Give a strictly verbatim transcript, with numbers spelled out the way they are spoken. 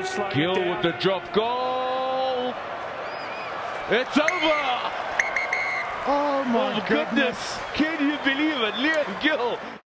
Gill with the drop goal. It's over. Oh my Oh goodness. Can you believe it? Leon Gill.